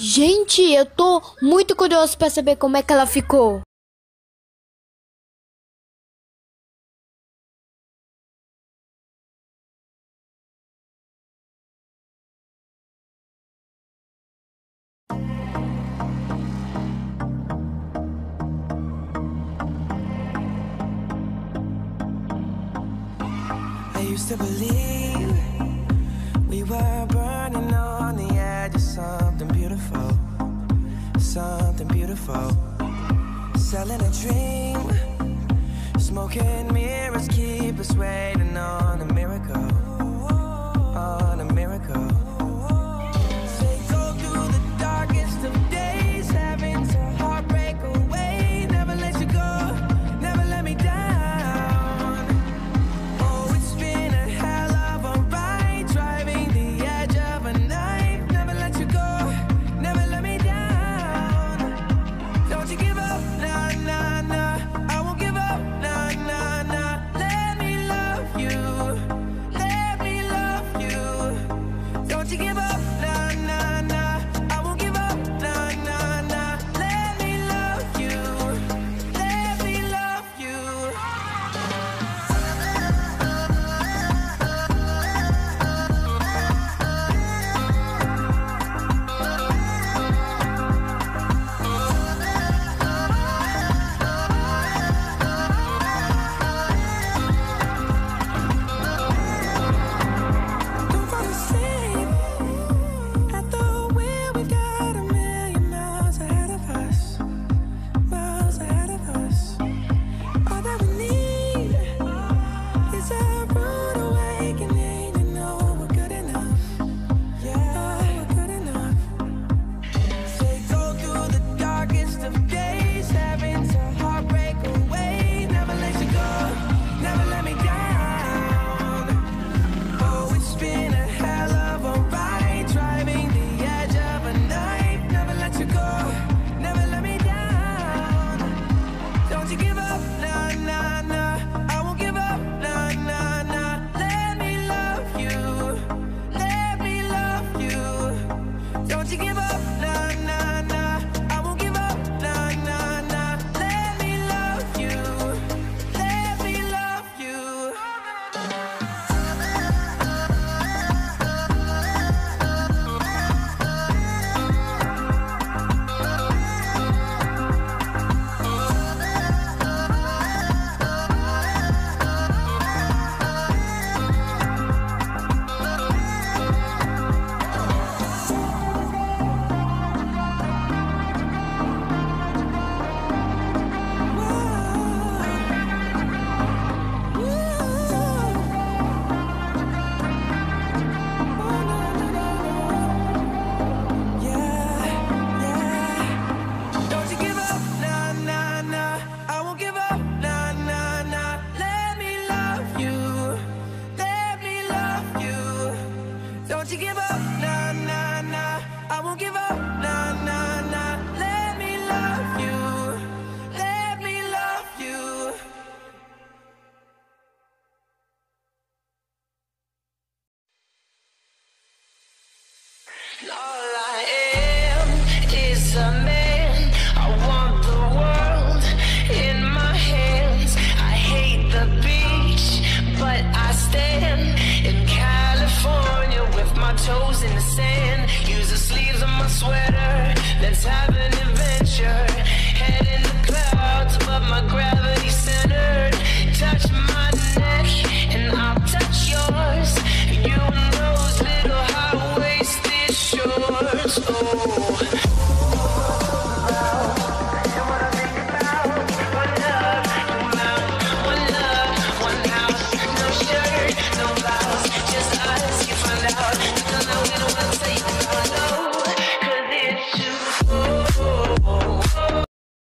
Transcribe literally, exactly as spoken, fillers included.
Gente, eu tô muito curioso pra saber como é que ela ficou. I used to believe we were burning on the edge of something beautiful, something beautiful. Selling a dream, smoking mirrors keep us waiting on a miracle, on a miracle. They go through the darkest of days, having to heartbreak away. Never let you go, never let me down. All I am is a man. I want the world in my hands. I hate the beach, but I stand in California with my toes in the sand. Use the sleeves of my sweater. Let's have